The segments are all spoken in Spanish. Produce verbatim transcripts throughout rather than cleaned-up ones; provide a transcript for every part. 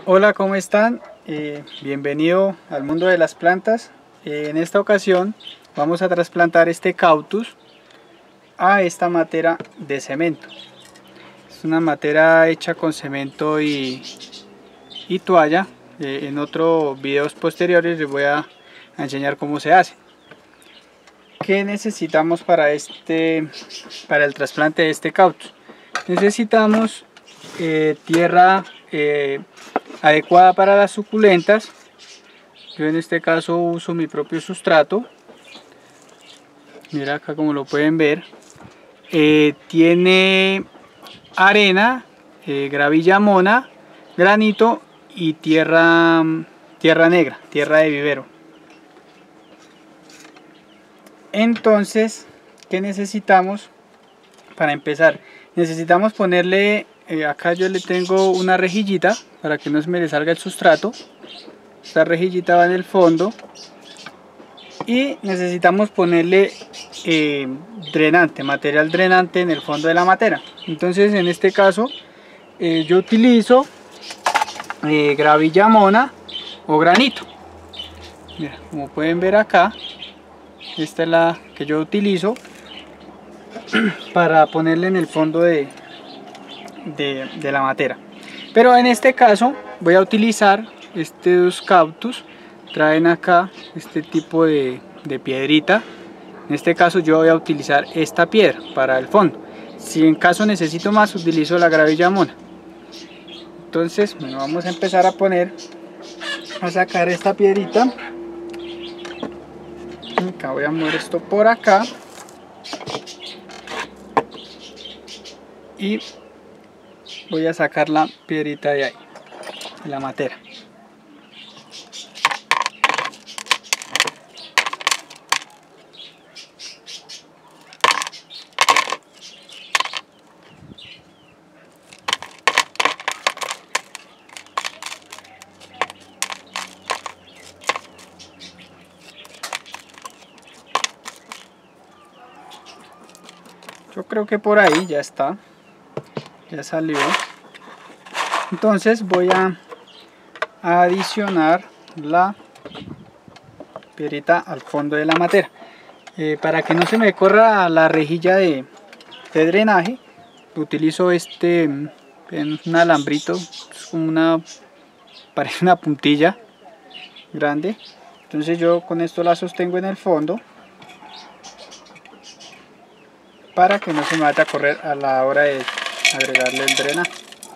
Hola, ¿cómo están? Eh, bienvenido al mundo de las plantas. Eh, en esta ocasión vamos a trasplantar este cactus a esta matera de cemento. Es una matera hecha con cemento y, y toalla. Eh, en otros videos posteriores les voy a, a enseñar cómo se hace. ¿Qué necesitamos para, este, para el trasplante de este cactus? Necesitamos eh, tierra eh, adecuada para las suculentas. Yo en este caso uso mi propio sustrato. Mira acá como lo pueden ver. Eh, tiene arena, eh, gravilla mona, granito y tierra, tierra negra, tierra de vivero. Entonces, ¿qué necesitamos para empezar? Necesitamos ponerle, eh, acá yo le tengo una rejillita para que no se me le salga el sustrato. Esta rejillita va en el fondo y necesitamos ponerle eh, drenante, material drenante en el fondo de la matera. Entonces en este caso eh, yo utilizo eh, gravilla mona o granito. Mira, como pueden ver acá, esta es la que yo utilizo para ponerle en el fondo de, de, de la matera. Pero en este caso voy a utilizar estos cactus. Traen acá este tipo de, de piedrita. En este caso yo voy a utilizar esta piedra para el fondo. Si en caso necesito más, utilizo la gravilla mona. Entonces, bueno, vamos a empezar a poner, a sacar esta piedrita. Acá voy a mover esto por acá. Y voy a sacar la piedrita de ahí, de la matera. Yo creo que por ahí ya está, ya salió. Entonces voy a adicionar la piedrita al fondo de la matera. Eh, para que no se me corra la rejilla de, de drenaje, utilizo este un alambrito, es como una, parece una puntilla grande. Entonces yo con esto la sostengo en el fondo para que no se me vaya a correr a la hora de agregarle el drenaje.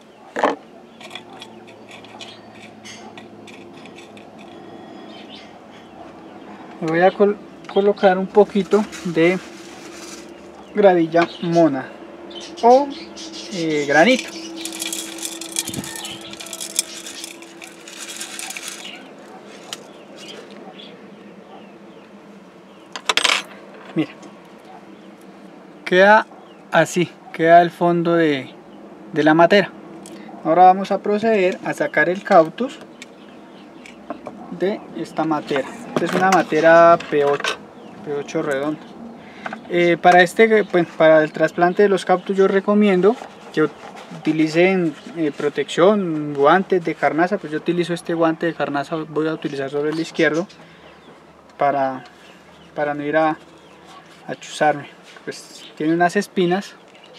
Le voy a col colocar un poquito de gravilla mona o eh, granito. Mira, queda así, queda el fondo de, de la matera. Ahora vamos a proceder a sacar el cactus de esta matera. Esta es una matera P ocho, P ocho redonda. Eh, para este, pues, para el trasplante de los cactus yo recomiendo que utilicen eh, protección, guantes de carnaza. Pues yo utilizo este guante de carnaza, voy a utilizar sobre el izquierdo para, para no ir a, a chuzarme. Pues tiene unas espinas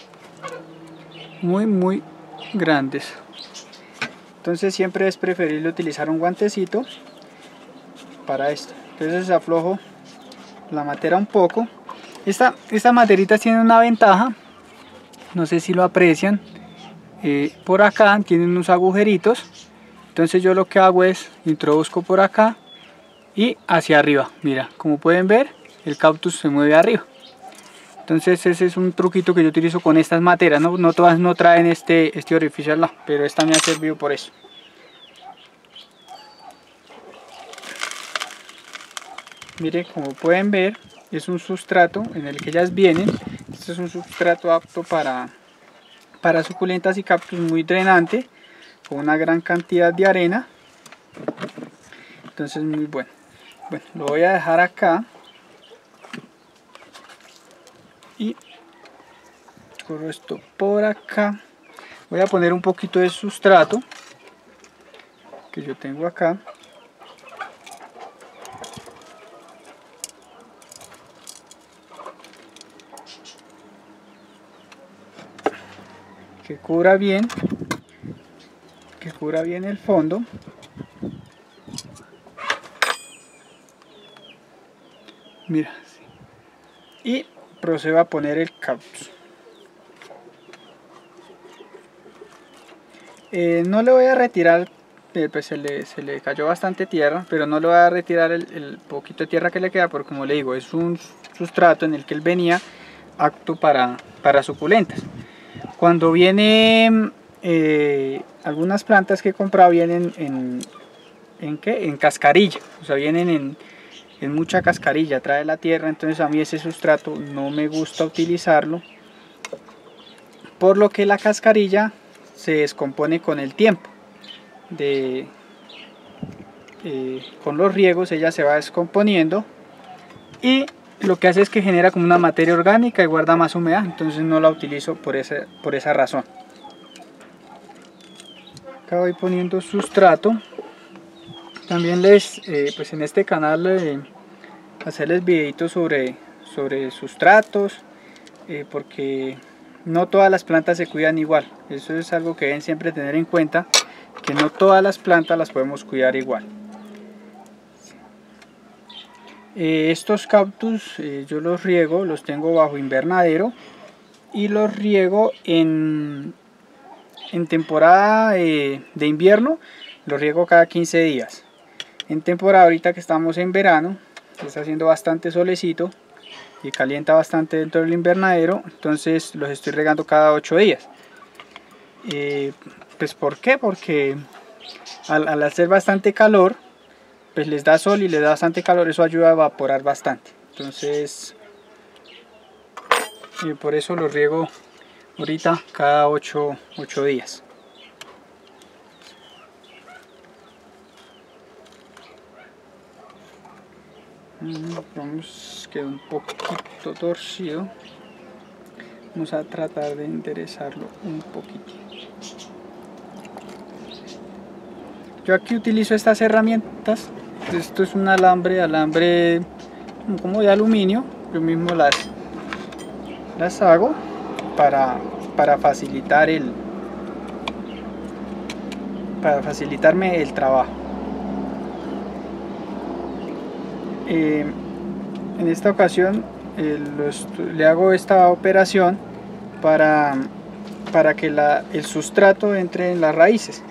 muy muy grandes, entonces siempre es preferible utilizar un guantecito para esto. Entonces aflojo la matera un poco. Esta, esta materita tiene una ventaja, no sé si lo aprecian, eh, por acá tiene unos agujeritos. Entonces yo lo que hago es introduzco por acá y hacia arriba. Mira, como pueden ver, el cactus se mueve arriba. Entonces ese es un truquito que yo utilizo con estas materas, no, no todas no traen este, este orificio al lado, pero esta me ha servido por eso. Mire, como pueden ver, es un sustrato en el que ellas vienen. Este es un sustrato apto para, para suculentas y cactus, muy drenante, con una gran cantidad de arena. Entonces muy bueno. Bueno, lo voy a dejar acá. Y corro esto por acá. Voy a poner un poquito de sustrato que yo tengo acá. Que cubra bien, que cubra bien el fondo. Mira, y procedo a poner el cactus. Eh, no le voy a retirar, eh, pues se le, se le cayó bastante tierra, pero no le voy a retirar el, el poquito de tierra que le queda, porque como le digo, es un sustrato en el que él venía apto para, para suculentas. Cuando viene, eh, algunas plantas que he comprado vienen en, ¿en qué? En cascarilla, o sea, vienen en, en mucha cascarilla, trae la tierra, entonces a mí ese sustrato no me gusta utilizarlo, por lo que la cascarilla se descompone con el tiempo. De, eh, con los riegos ella se va descomponiendo y lo que hace es que genera como una materia orgánica y guarda más humedad, entonces no la utilizo por, ese, por esa razón. Acá voy poniendo sustrato. También les, eh, pues en este canal eh, hacerles videitos sobre, sobre sustratos, eh, porque no todas las plantas se cuidan igual. Eso es algo que deben siempre tener en cuenta, que no todas las plantas las podemos cuidar igual. Eh, estos cactus eh, yo los riego, los tengo bajo invernadero y los riego en, en temporada eh, de invierno, los riego cada quince días. En temporada ahorita que estamos en verano, está haciendo bastante solecito y calienta bastante dentro del invernadero, entonces los estoy regando cada ocho días. Eh, pues ¿por qué? Porque al, al hacer bastante calor, pues les da sol y les da bastante calor, eso ayuda a evaporar bastante. Entonces, y por eso los riego ahorita cada ocho días. Vamos, quedó un poquito torcido. Vamos a tratar de enderezarlo un poquito. Yo aquí utilizo estas herramientas. Esto es un alambre, alambre como de aluminio. Yo mismo las, las hago para, para facilitar el, para facilitarme el trabajo. Eh, en esta ocasión eh, los, le hago esta operación para, para que la, el sustrato entre en las raíces.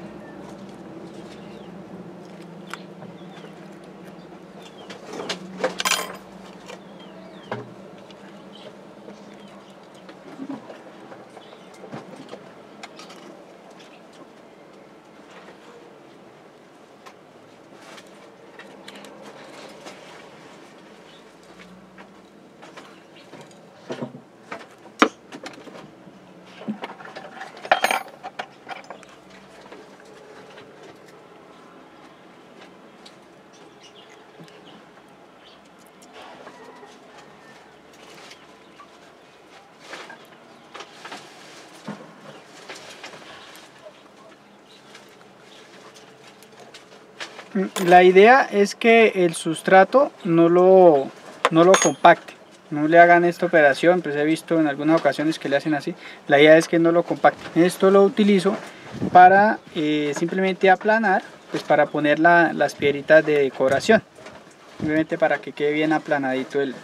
La idea es que el sustrato no lo, no lo compacte, no le hagan esta operación, pues he visto en algunas ocasiones que le hacen así. La idea es que no lo compacte. Esto lo utilizo para eh, simplemente aplanar, pues para poner la, las piedritas de decoración, simplemente para que quede bien aplanadito el,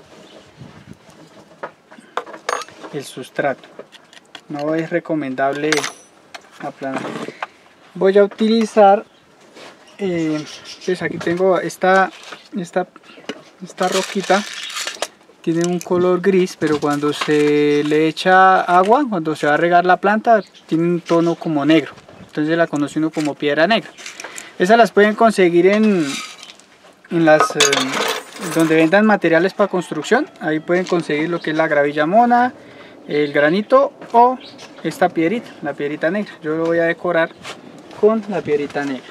el sustrato. No es recomendable aplanar. Voy a utilizar Eh, pues aquí tengo esta, esta, esta roquita, tiene un color gris, pero cuando se le echa agua, cuando se va a regar la planta, tiene un tono como negro, entonces la conoce uno como piedra negra. Esas las pueden conseguir en, en las eh, donde vendan materiales para construcción. Ahí pueden conseguir lo que es la gravilla mona, el granito o esta piedrita, la piedrita negra. Yo lo voy a decorar con la piedrita negra.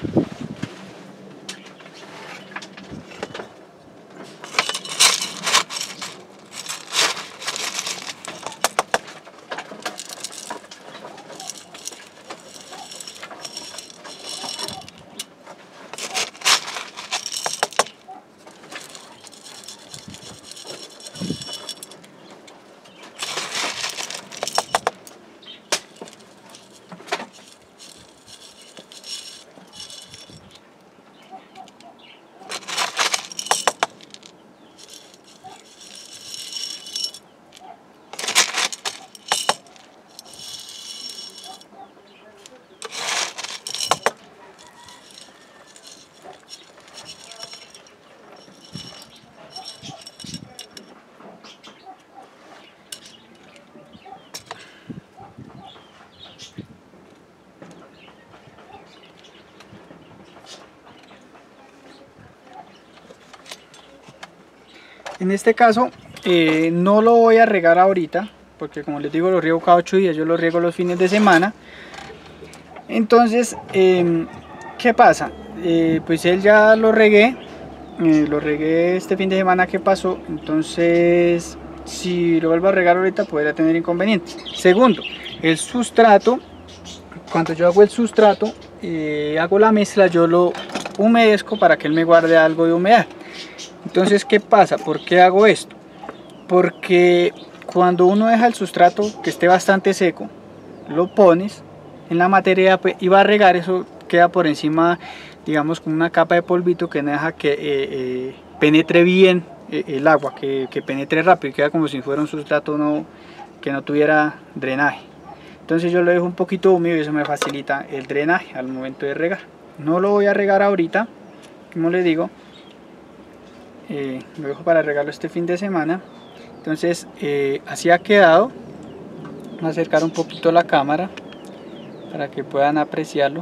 En este caso eh, no lo voy a regar ahorita, porque como les digo, lo riego cada ocho días, yo lo riego los fines de semana. Entonces, eh, ¿qué pasa? Eh, pues él ya lo regué, eh, lo regué este fin de semana que pasó, entonces si lo vuelvo a regar ahorita podría tener inconvenientes. Segundo, el sustrato, cuando yo hago el sustrato, eh, hago la mezcla, yo lo humedezco para que él me guarde algo de humedad. Entonces, ¿qué pasa? ¿Por qué hago esto? Porque cuando uno deja el sustrato que esté bastante seco, lo pones en la materia y va a regar, eso queda por encima, digamos, con una capa de polvito que no deja que eh, eh, penetre bien eh, el agua, que, que penetre rápido, queda como si fuera un sustrato no, que no tuviera drenaje. Entonces yo lo dejo un poquito húmedo y eso me facilita el drenaje al momento de regar. No lo voy a regar ahorita, como les digo, eh, lo dejo para regarlo este fin de semana. Entonces eh, así ha quedado. Voy a acercar un poquito la cámara para que puedan apreciarlo.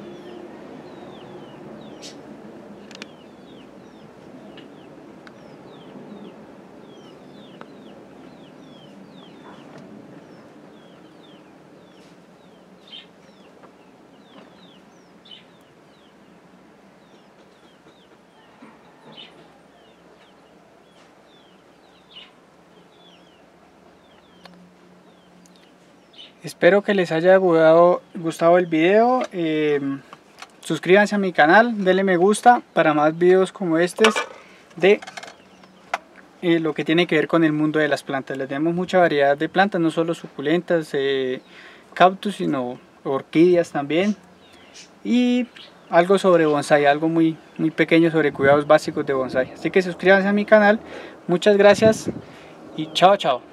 Espero que les haya gustado, gustado el video. Eh, suscríbanse a mi canal, denle me gusta para más videos como estos de eh, lo que tiene que ver con el mundo de las plantas. Les tenemos mucha variedad de plantas, no solo suculentas, eh, cactus, sino orquídeas también. Y algo sobre bonsai, algo muy, muy pequeño sobre cuidados básicos de bonsai. Así que suscríbanse a mi canal. Muchas gracias y chao, chao.